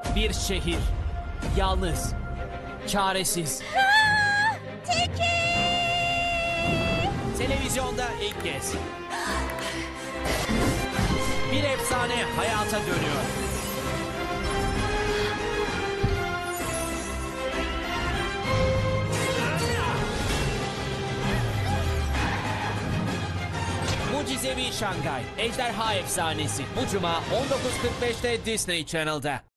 Bir şehir. Yalnız. Çaresiz. Teki! Televizyonda ilk kez. Bir efsane hayata dönüyor. Mucizevi Şangay, Ejderha Efsanesi. Bu cuma 19.45'te Disney Channel'da.